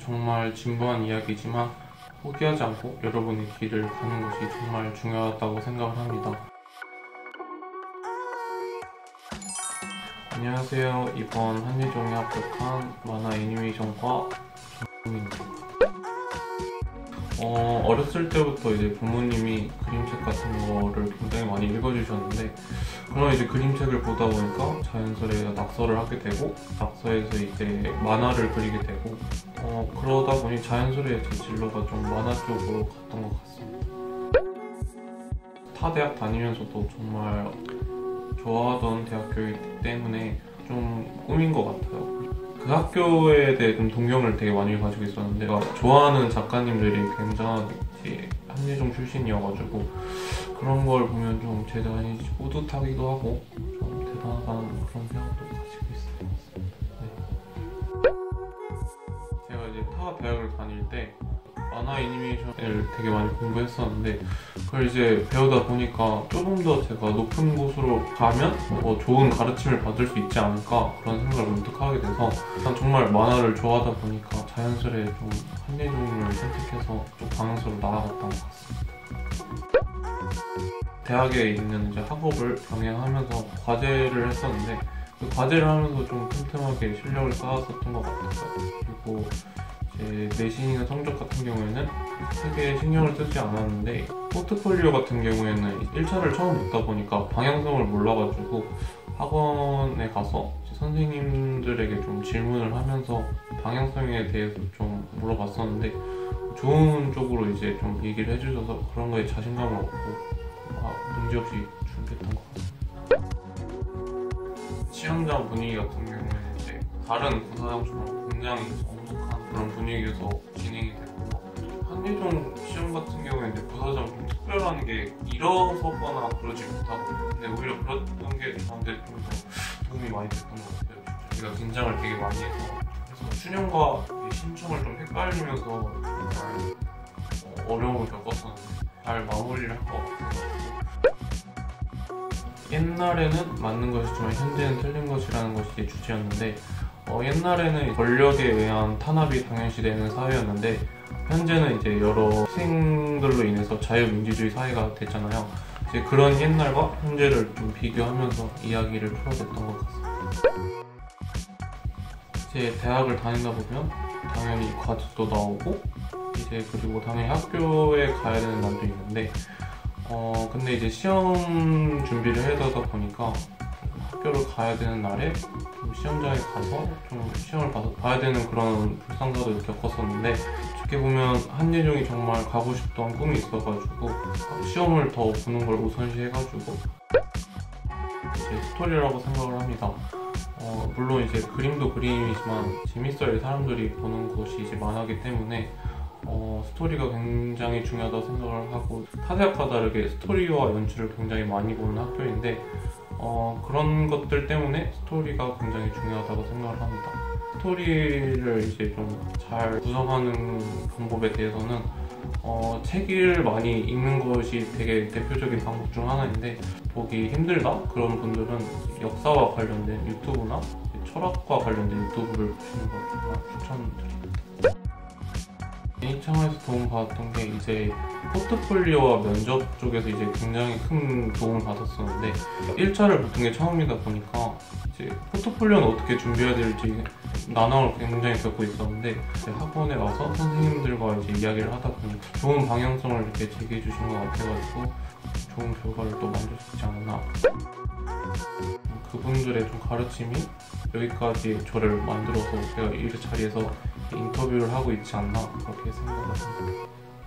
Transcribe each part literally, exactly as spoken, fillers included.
정말 진부한 이야기지만 포기하지 않고 여러분의 길을 가는 것이 정말 중요하다고 생각을 합니다. 안녕하세요. 이번 한예종에 합격한 만화 애니메이션과 전공입니다. 어, 어렸을 때부터 이제 부모님이 그림책 같은 거를 굉장히 많이 읽어주셨는데, 그런 이제 그림책을 보다 보니까 자연스레 낙서를 하게 되고, 낙서에서 이제 만화를 그리게 되고, 어, 그러다 보니 자연스레 제 진로가 좀 만화 쪽으로 갔던 것 같습니다. 타 대학 다니면서도 정말 좋아하던 대학교이기 때문에 좀 꿈인 것 같아요. 그 학교에 대해 좀 동경을 되게 많이 가지고 있었는데, 제가 좋아하는 작가님들이 굉장히 한예종 출신이어가지고 그런 걸 보면 좀 대단히 뿌듯하기도 하고 좀 대단하다는 그런 생각도 가지고 있어요. 네. 제가 이제 타 대학을 다닐 때 만화 애니메이션을 되게 많이 공부했었는데, 그걸 이제 배우다 보니까 조금 더 제가 높은 곳으로 가면 뭐 좋은 가르침을 받을 수 있지 않을까, 그런 생각을 문득 하게 돼서 난 정말 만화를 좋아하다 보니까 자연스레 좀 한예종을 선택해서 좀 방향으로 나아갔던 것 같습니다. 대학에 있는 이제 학업을 병행하면서 과제를 했었는데, 그 과제를 하면서 좀 틈틈하게 실력을 쌓았었던 것 같아요. 그리고 제 내신이나 성적 같은 경우에는 크게 신경을 쓰지 않았는데, 포트폴리오 같은 경우에는 일 차를 처음 듣다 보니까 방향성을 몰라가지고 학원에 가서 선생님들에게 좀 질문을 하면서 방향성에 대해서 좀 물어봤었는데, 좋은 쪽으로 이제 좀 얘기를 해주셔서 그런 거에 자신감을 얻고 아, 문제없이 준비했던 것 같습니다. 시험장 분위기 같은 경우에는 이제 다른 고사장처럼 굉장히 엄숙한 그런 분위기에서 진행이 됐고, 한예종 시험 같은 경우에 이제 고사장 좀 특별한 게 일어서거나 그러지 못하고, 근데 오히려 그랬던 게 저한테 좀 더 도움이 많이 됐던 것 같아요. 제가 긴장을 되게 많이 해서 그래서 수능과 신청을 좀 헷갈리면서 정말 어려움을 겪었었는데 잘 마무리를 한 것 같아요. 옛날에는 맞는 것이지만 현재는 틀린 것이라는 것이 제 주제였는데, 어, 옛날에는 권력에 의한 탄압이 당연시되는 사회였는데, 현재는 이제 여러 희생들로 인해서 자유민주주의 사회가 됐잖아요. 이제 그런 옛날과 현재를 좀 비교하면서 이야기를 풀어냈던 것 같습니다. 이제 대학을 다니다 보면 당연히 과제도 나오고, 이제 그리고 당연히 학교에 가야 되는 날도 있는데, 어 근데 이제 시험 준비를 해다 보니까 학교를 가야 되는 날에 좀 시험장에 가서 좀 시험을 봐서 봐야 되는 그런 불상사도 겪었었는데, 어떻게 보면 한예종이 정말 가고 싶던 꿈이 있어가지고 시험을 더 보는 걸 우선시 해가지고 이제 스토리라고 생각을 합니다. 어, 물론 이제 그림도 그림이지만 재밌어야 사람들이 보는 것이 이제 만화기 때문에 어, 스토리가 굉장히 중요하다고 생각을 하고, 타대학과 다르게 스토리와 연출을 굉장히 많이 보는 학교인데, 어, 그런 것들 때문에 스토리가 굉장히 중요하다고 생각을 합니다. 스토리를 이제 좀 잘 구성하는 방법에 대해서는 어, 책을 많이 읽는 것이 되게 대표적인 방법 중 하나인데, 보기 힘들다? 그런 분들은 역사와 관련된 유튜브나 철학과 관련된 유튜브를 보시는 걸 정말 추천드립니다. 이 차원에서 도움받았던 게 이제 포트폴리오와 면접 쪽에서 이제 굉장히 큰 도움을 받았었는데, 일 차를 붙은 게 처음이다 보니까 이제 포트폴리오는 어떻게 준비해야 될지 난항을 굉장히 겪고 있었는데, 학원에 와서 선생님들과 이제 이야기를 하다 보니 좋은 방향성을 이렇게 제기해 주신 것 같아가지고 좋은 결과를 또 만들 수 있지 않았나. 그분들의 좀 가르침이 여기까지 저를 만들어서 제가 이 자리에서 인터뷰를 하고 있지 않나, 그렇게 생각을 합니다.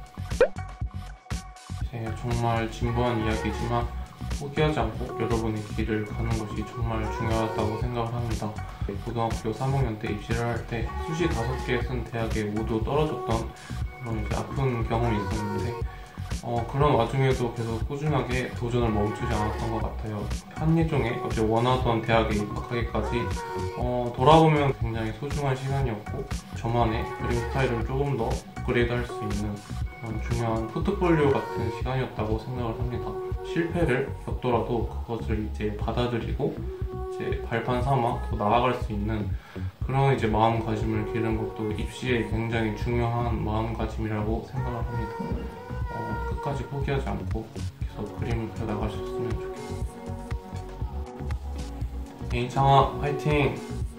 네, 정말 진부한 이야기지만 포기하지 않고 여러분의 길을 가는 것이 정말 중요하다고 생각을 합니다. 고등학교 삼 학년 때 입시를 할 때 수시 다섯 개 쓴 대학에 모두 떨어졌던 그런 이제 아픈 경험이 있었는데, 어, 그런 와중에도 계속 꾸준하게 도전을 멈추지 않았던 것 같아요. 한예종에 어제 원하던 대학에 입학하기까지 어, 돌아보면 굉장히 소중한 시간이었고, 저만의 그림 스타일을 조금 더 업그레이드 할 수 있는 그런 중요한 포트폴리오 같은 시간이었다고 생각을 합니다. 실패를 겪더라도 그것을 이제 받아들이고 이제 발판 삼아 더 나아갈 수 있는 그런 이제 마음가짐을 기르는 것도 입시에 굉장히 중요한 마음가짐이라고 생각을 합니다. 어, 끝까지 포기하지 않고 계속 그림을 그려 나가셨으면 좋겠습니다. 이창아 화이팅!